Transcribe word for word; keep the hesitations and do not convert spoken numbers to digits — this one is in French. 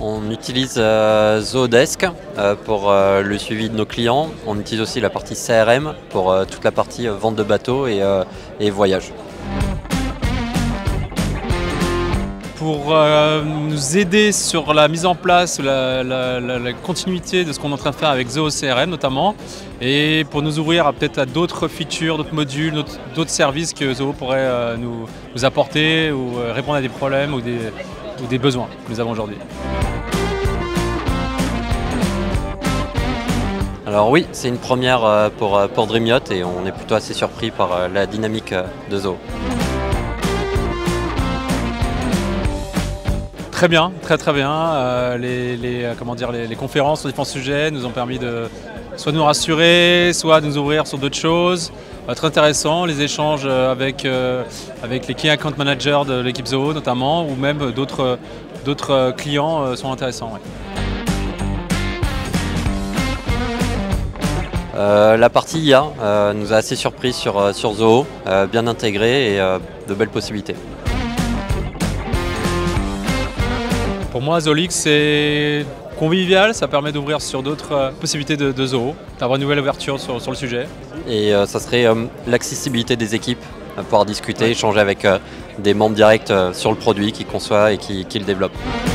On utilise euh, Zoodesk euh, pour euh, le suivi de nos clients. On utilise aussi la partie C R M pour euh, toute la partie euh, vente de bateaux et, euh, et voyage. Pour euh, nous aider sur la mise en place, la, la, la, la continuité de ce qu'on est en train de faire avec Zoo C R M notamment, et pour nous ouvrir peut-être à d'autres features, d'autres modules, d'autres services que Zoo pourrait euh, nous, nous apporter ou euh, répondre à des problèmes ou des, ou des besoins que nous avons aujourd'hui. Alors oui, c'est une première pour, pour Dream Yacht et on est plutôt assez surpris par la dynamique de Zoo. Très bien, très très bien. Euh, les, les, comment dire, les, les conférences sur différents sujets nous ont permis de soit de nous rassurer, soit de nous ouvrir sur d'autres choses. Euh, très intéressant, les échanges avec, euh, avec les key account managers de l'équipe Zoo notamment, ou même d'autres d'autres clients euh, sont intéressants. Ouais. Euh, la partie I A euh, nous a assez surpris sur, sur Zoo, euh, bien intégrée et euh, de belles possibilités. Pour moi, Zoolix, c'est convivial, ça permet d'ouvrir sur d'autres euh, possibilités de, de Zoo, d'avoir une nouvelle ouverture sur, sur le sujet. Et euh, ça serait euh, l'accessibilité des équipes, à pouvoir discuter, ouais. échanger avec euh, des membres directs euh, sur le produit qui conçoivent et qui, qui le développent.